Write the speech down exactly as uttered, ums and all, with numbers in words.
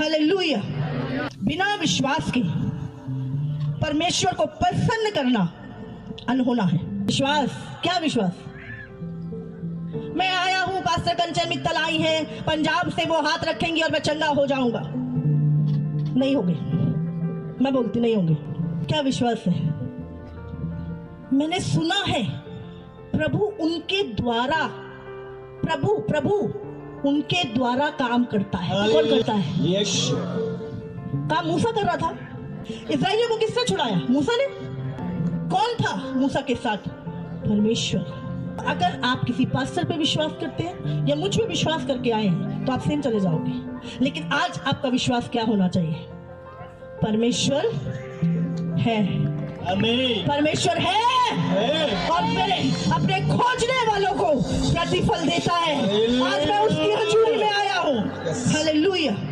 Hallelujah. बिना विश्वास के परमेश्वर को प्रसन्न करना अनहोना है। विश्वास, क्या विश्वास? मैं आया हूं, पास्टर कंचन मित्तल आई है, पंजाब से वो हाथ रखेंगी और मैं चंगा हो जाऊंगा। नहीं होंगे, मैं बोलती नहीं होंगे। क्या विश्वास है? मैंने सुना है प्रभु उनके द्वारा प्रभु प्रभु उनके द्वारा काम करता है। कौन करता है? यस। काम मूसा कर रहा था। इस्राएलियों को किसने छुड़ाया? मूसा ने। कौन था मूसा के साथ? परमेश्वर। अगर आप किसी पास्टर पे विश्वास करते हैं या मुझ पे विश्वास करके आए हैं तो आप सेम चले जाओगे। लेकिन आज आपका विश्वास क्या होना चाहिए? परमेश्वर है। आमीन। परमेश्वर है, है। और मेरे अपने खोजने वालों को प्रतिफल देता है। आज मैं उसकी हजूरी में आया हूँ। हालेलुया।